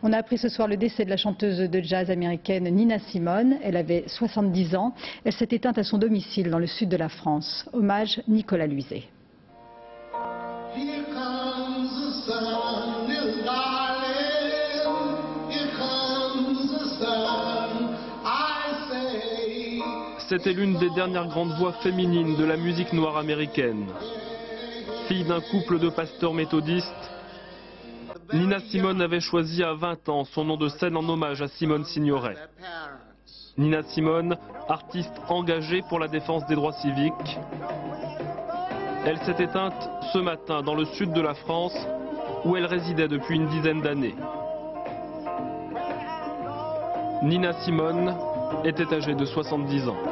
On a appris ce soir le décès de la chanteuse de jazz américaine Nina Simone. Elle avait 70 ans. Elle s'est éteinte à son domicile dans le sud de la France. Hommage Nicolas Luizet. C'était l'une des dernières grandes voix féminines de la musique noire américaine. Fille d'un couple de pasteurs méthodistes, Nina Simone avait choisi à 20 ans son nom de scène en hommage à Simone Signoret. Nina Simone, artiste engagée pour la défense des droits civiques. Elle s'est éteinte ce matin dans le sud de la France, où elle résidait depuis une dizaine d'années. Nina Simone était âgée de 70 ans.